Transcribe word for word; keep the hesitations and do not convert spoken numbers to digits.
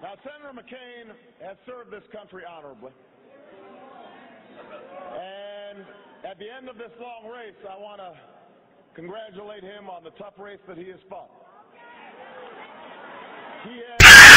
Now, Senator McCain has served this country honorably. And at the end of this long race, I want to congratulate him on the tough race that he has fought. He has